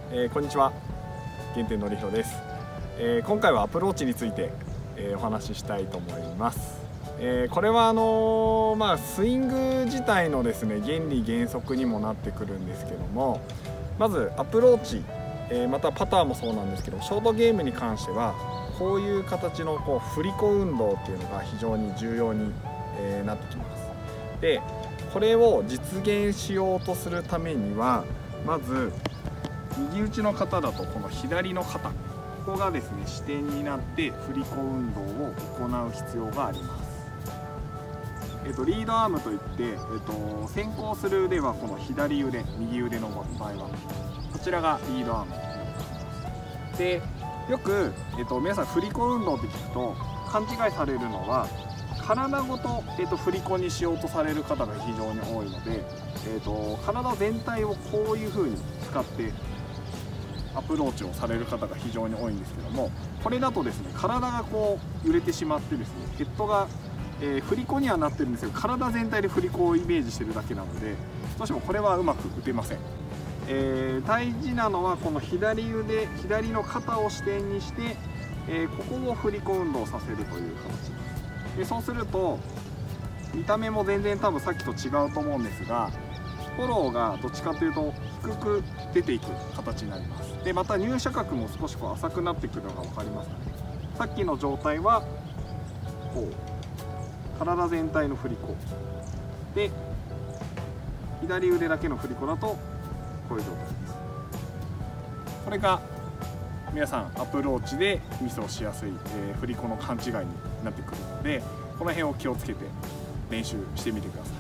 こんにちは、原点のりひろです。今回はアプローチについて、お話ししたいと思います。これはスイング自体のですね原理原則にもなってくるんですけども、まずアプローチ、またパターもそうなんですけど、ショートゲームに関してはこういう形の振り子運動っていうのが非常に重要に、なってきます。でこれを実現しようとするためには、まず右打ちの方だとこの左の肩、ここがですね支点になって振り子運動を行う必要があります。リードアームといって、先行する腕はこの左腕、右腕の場合はこちらがリードアームになります。でよく、皆さん振り子運動って聞くと勘違いされるのは、体ごと、振り子にしようとされる方が非常に多いので、体全体をこういう風に使ってアプローチをされる方が非常に多いんですけども、これだとですね体がこう揺れてしまってですね、ヘッドが、振り子にはなってるんですけど、体全体で振り子をイメージしてるだけなので、どうしてもこれはうまく打てません。大事なのはこの左腕、左の肩を支点にして、ここを振り子運動させるという形です。でそうすると見た目も全然多分さっきと違うと思うんですが、フォローがどっちかというと低く出ていく形になります。でまた入射角も少し浅くなってくるのが分かりますかね。さっきの状態はこう体全体の振り子で、左腕だけの振り子だとこういう状態です。これが皆さんアプローチでミスをしやすい、振り子の勘違いになってくるので、この辺を気をつけて練習してみてください。